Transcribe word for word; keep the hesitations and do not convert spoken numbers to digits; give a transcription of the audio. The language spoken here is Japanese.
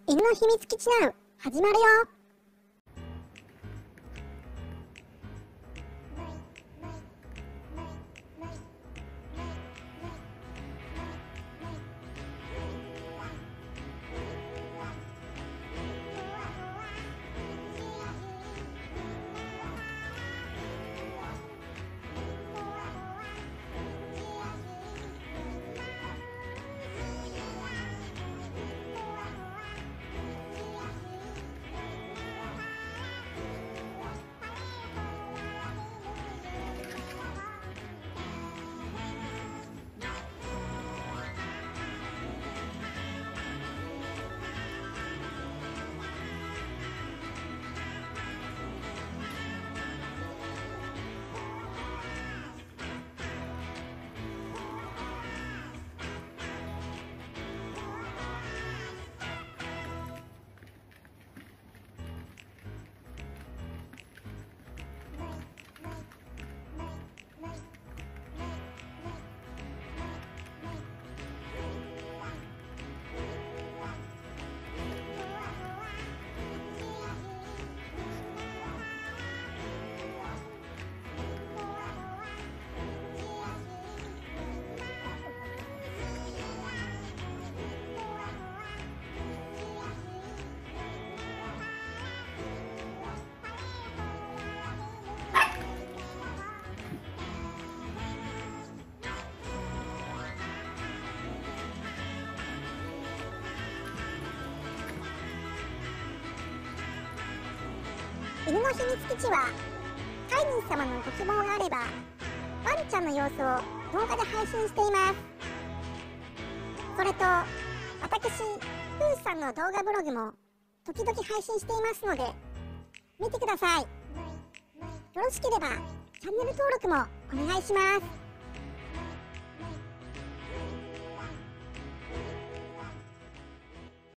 犬の秘密基地ナウ始まるよ。犬の秘密基地は飼い主様のご希望があればワンちゃんの様子を動画で配信しています。それと私プーさんの動画ブログも時々配信していますので見てください。よろしければチャンネル登録もお願いします。